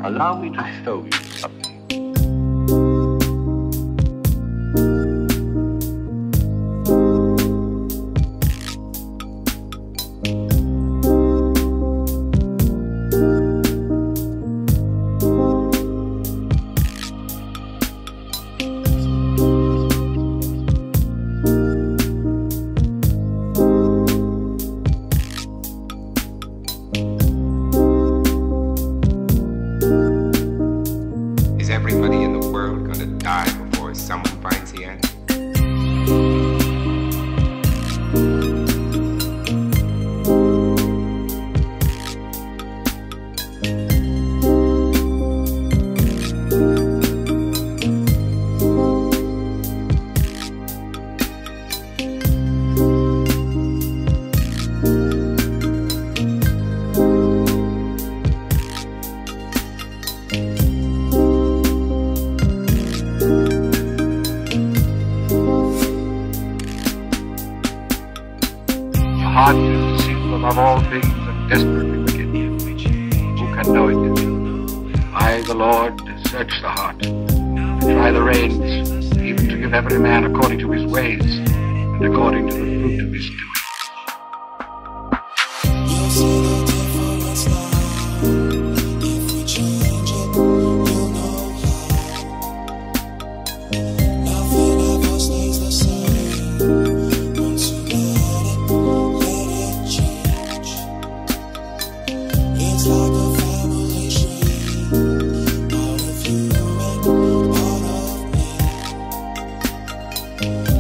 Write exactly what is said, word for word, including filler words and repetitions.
Allow me to show you something. Is everybody in the world gonna die before someone finds the answer? Heart is sinful above all things and desperately wicked. Who can know it? I, the Lord, search the heart, try the reins, even to give every man according to his ways and according to the fruit of his doing. You'll see the difference now. If we change it, you'll know how. Nothing ever stays the same. Once you let it, let it change. It's like a family tree. Part of you and part of me.